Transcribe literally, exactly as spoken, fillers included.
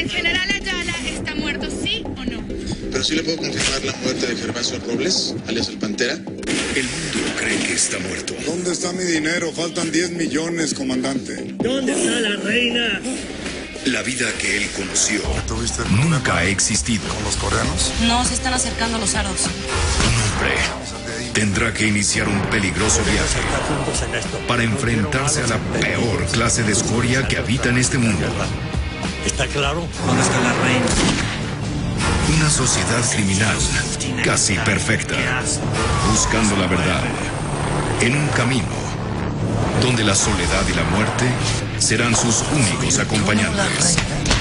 ¿El general Ayala está muerto, sí o no? Pero sí le puedo confirmar la muerte de Gervasio Robles, alias el Pantera. El mundo cree que está muerto. ¿Dónde está mi dinero? Faltan diez millones, comandante. ¿Dónde está la reina? La vida que él conoció ¿Tuviste nunca ha existido. con los coreanos? No, se están acercando los sardos. Un hombre tendrá que iniciar un peligroso viaje para enfrentarse a la peor clase de escoria que habita en este mundo. ¿Está claro? ¿Dónde está la reina? Una sociedad criminal casi perfecta, buscando la verdad en un camino donde la soledad y la muerte serán sus únicos acompañantes.